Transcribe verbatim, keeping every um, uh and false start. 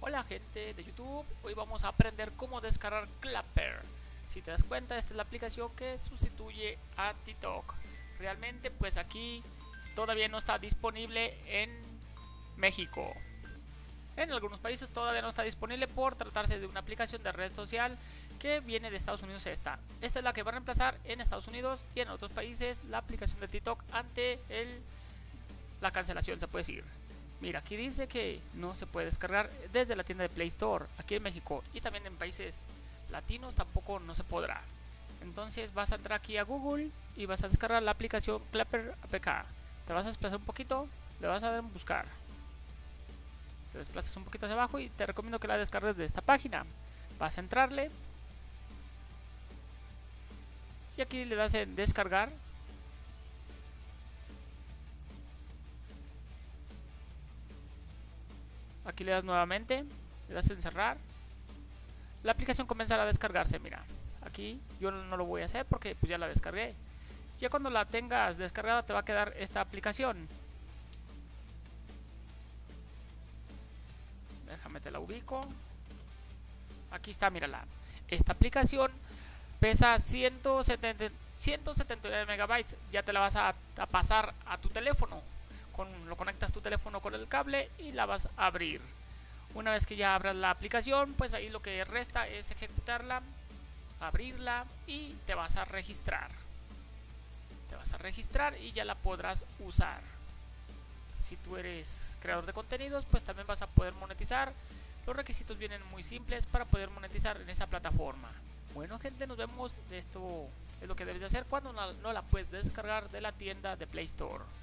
Hola gente de YouTube, hoy vamos a aprender cómo descargar Clapper. Si te das cuenta, esta es la aplicación que sustituye a TikTok. Realmente pues aquí todavía no está disponible en México. En algunos países todavía no está disponible por tratarse de una aplicación de red social que viene de Estados Unidos. Esta, esta es la que va a reemplazar en Estados Unidos y en otros países la aplicación de TikTok ante el, la cancelación, se puede decir. Mira, aquí dice que no se puede descargar desde la tienda de Play Store aquí en México, y también en países latinos tampoco no se podrá. Entonces vas a entrar aquí a Google y vas a descargar la aplicación Clapper A P K. Te vas a desplazar un poquito, le vas a dar en buscar. Te desplazas un poquito hacia abajo y te recomiendo que la descargues de esta página. Vas a entrarle y aquí le das en descargar. Aquí le das nuevamente, le das en cerrar. La aplicación comenzará a descargarse. Mira, aquí yo no lo voy a hacer porque pues ya la descargué. Ya cuando la tengas descargada te va a quedar esta aplicación. Déjame te la ubico. Aquí está, mírala. Esta aplicación pesa ciento setenta, ciento setenta y nueve megabytes. Ya te la vas a, a pasar a tu teléfono. Con, lo conectas tu teléfono con el cable y la vas a abrir. Una vez que ya abras la aplicación, pues ahí lo que resta es ejecutarla, abrirla y te vas a registrar. Te vas a registrar y ya la podrás usar. Si tú eres creador de contenidos, pues también vas a poder monetizar. Los requisitos vienen muy simples para poder monetizar en esa plataforma. Bueno gente, nos vemos. Esto es lo que debes de hacer cuando no la puedes descargar de la tienda de Play Store.